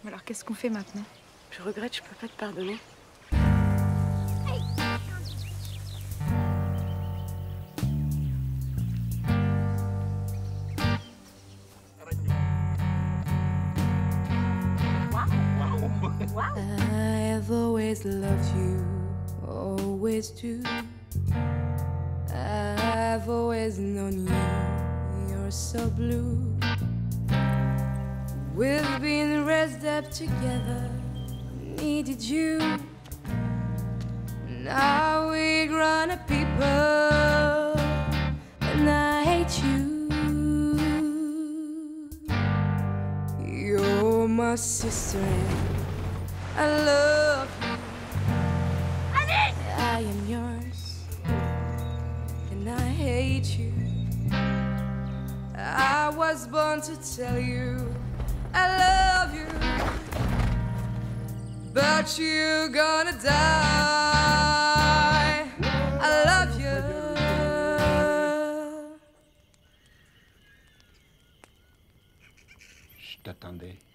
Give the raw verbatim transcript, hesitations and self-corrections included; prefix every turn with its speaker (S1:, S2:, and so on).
S1: Alors qu'est-ce qu'on fait maintenant?
S2: Je regrette, je peux pas te pardonner.
S3: I've always loved you, always do. I've always known you, you're so blue. We've been raised up together, needed you. Now we're grown-up people, and I hate you. You're my sister, I love you. Alice! I am yours, and I hate you. I was born to tell you I love you, but you're gonna die. I love you.
S4: Je t'attendais.